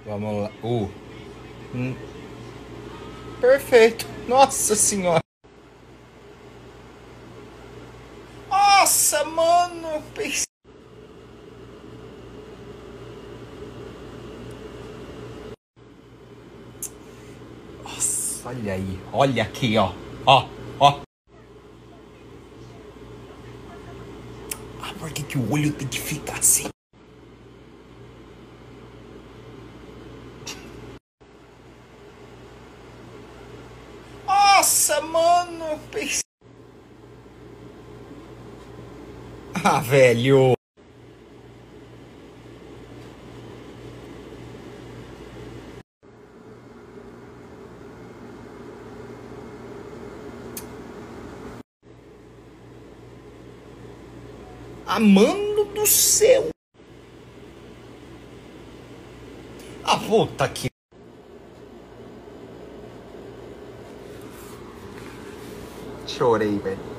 Vamos lá. Hum, perfeito. Nossa senhora. Nossa, mano. Eu pensei... Nossa, olha aí. Olha aqui, ó. Ó, ó. Ah, por que que o olho tem que ficar assim? Nossa, mano. Eu pensei... Ah, velho. Ah, mano do céu. Ah, puta que... Chorei, velho.